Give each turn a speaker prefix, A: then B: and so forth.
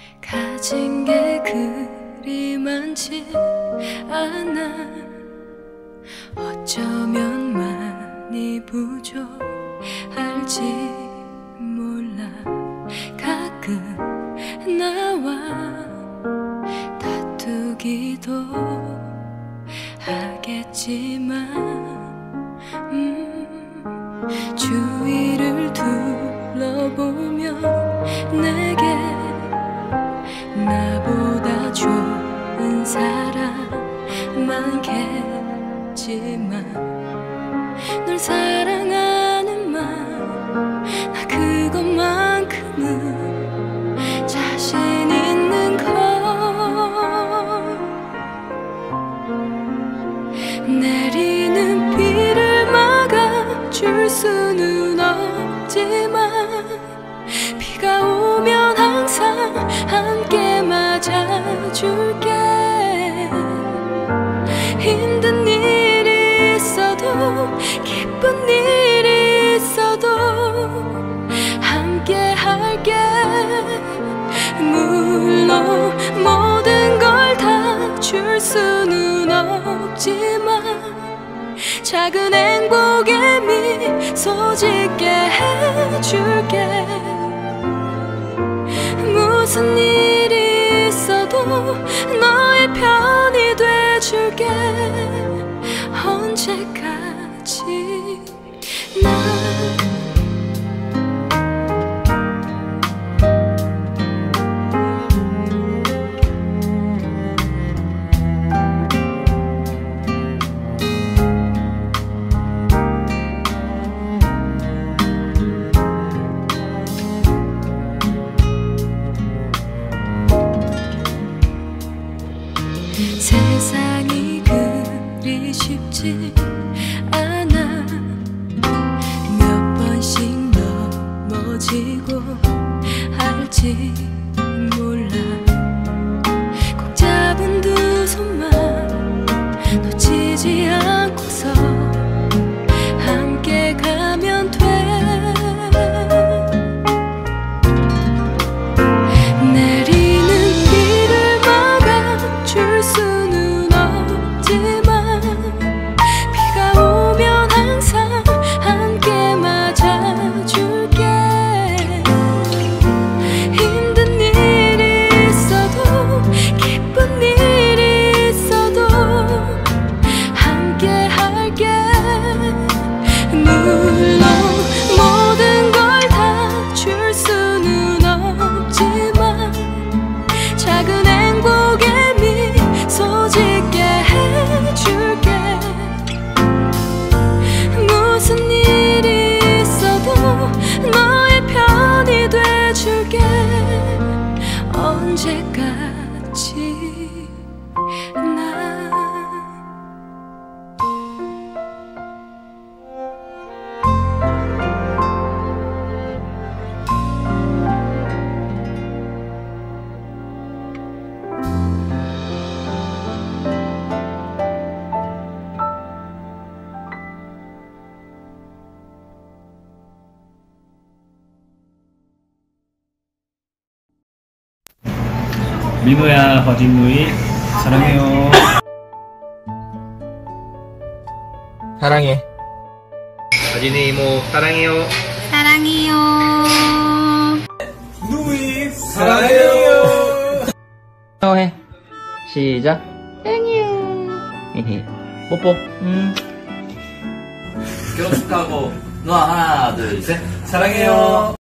A: 가진 게 그리 많지 않아. 어쩌면 많이 부족할지 몰라. 가끔 나와 다투기도 하겠지만 주위를 둘러보면 내게 나보다 좋은 사람 많겠지만 널 사랑하는 맘, 나 그것만큼은 자신 있는 걸. 내리는 비를 막아줄 수는 없지만 비가 오면 항상 함께 맞아줄게. 힘든 일이 있어도 기쁜 일이 있어도 함께 할게. 물론 모든 걸 다 줄 수는 없지만 작은 행복에 미소 짓게 해줄게. 무슨 일이 있어도 너의 편이 돼줄게. 언제까지 나 세상이 그리 쉽지 않아. 몇 번씩 넘어지고 할지 몰라. 꼭 잡은 두 손만 놓치지 않고서 함께 가면 돼. 언제까지 나
B: 민호야, 거짓누이 사랑해요.
C: 사랑해.
D: 거진이 이모 사랑해요.
E: 사랑해요.
C: 누이 사랑해요.
F: 해. 시작. 사랑해요. 뽀뽀.
D: 결혼 축하하고 누나 하나 둘 셋 사랑해요.